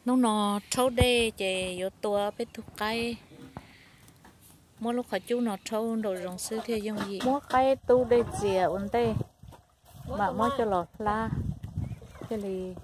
nó trâu đê chè vô tua bé thuộc cây mỗi lúc họ chú nó trâu đồ rong sư thì giống gì mỗi cây tu đê chè ổn đê mà mỗi cho lọt la cái gì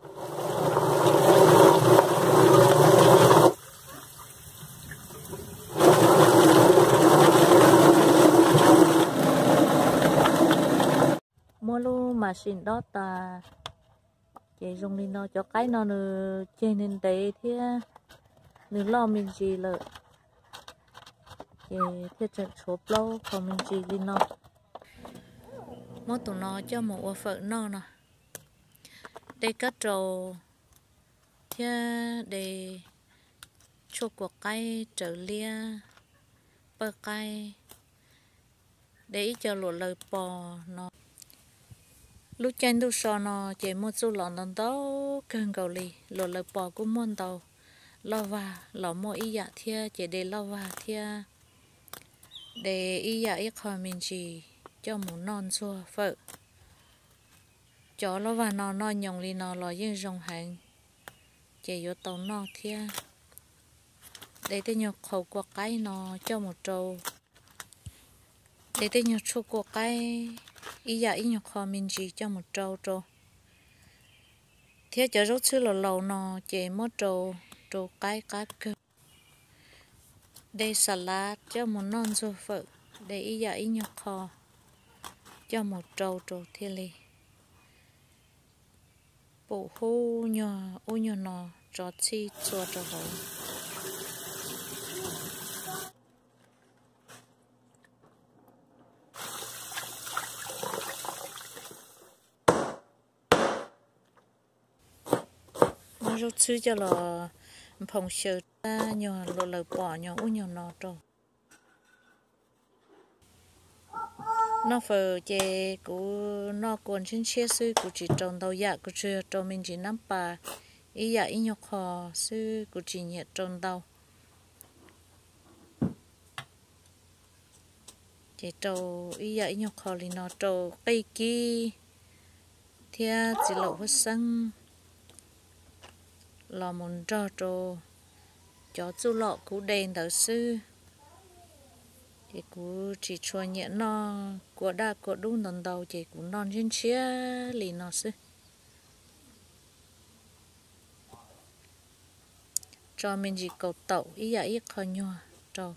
mỗi lúc mà xin đó ta chị dùng đi nó cho cái nó nữa trên nên đấy thì nữa lo mình gì là chị thiết trận số lâu còn mình gì đi nó mỗi tụi nó cho một ô phở nó nè đây cắt trầu thì để cho cuộc cây trở lia bơ cây để cho lụa lời bò nó lúc trên lúc sau nó chỉ một số lon đòn tàu cần cầu lì lụa lời bò cũng muốn tàu lo và lo mua ý dạ thia chỉ để lo và thia để ý dạ ít khỏi mình chỉ cho một non xua phở cho lo và nó nhồng li nó lo yên rong hàng chỉ vô tàu nó thia để tới nhọc khẩu của cái nó cho một trâu để tới nhọc số của cái ý dạ ý nhọc kho mình chỉ cho một trâu trâu thia cho rốt xứ lầu nó chỉ một trâu trâu cái cơ đây salad cho một non xua phở để ý dạ ý nhọc kho cho một trâu thia li bộ hú nhỏ u nhỏ nó cho chi cho hậu nó rút xứ cho là phòng sờ ta nhỏ lộ lời bỏ nhỏ u nhỏ nó rồi nó phở chè của nó còn trên xe sư của chỉ trồng đầu dạ của chưa trồng mình chỉ nắm bà ý dạ ý nhọc họ sư của chỉ nhẹ trồng đầu chỉ trồng ý dạ ý nhọc họ thì nó trồng cây kia thia chỉ lẩu hết xăng lò muốn trồng cho chú lọ cú đèn đỡ sư thì cú chỉ cho nhẹ nó của đa của đúng lần đầu chỉ cú non trên chia lì nó sư cho mình chỉ cầu tẩu ý dạ ý khó nhòa trâu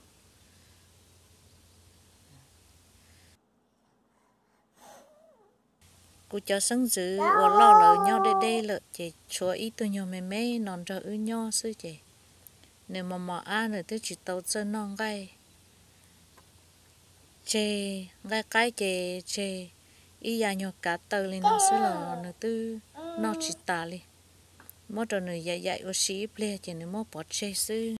cú cho sáng dữ và lo lời nhau đây lợi chỉ cho ý tôi nhiều mấy non cho ư nhau sư chỉ nếu mà ăn rồi tôi chỉ tàu chân non gai chè gai cái chè ý dạ nhỏ cá tơ lên nó sư là nó tư nó chỉ tả li mỗi trò này dạy ở sĩ ple chỉ nếu mà bỏ chè sư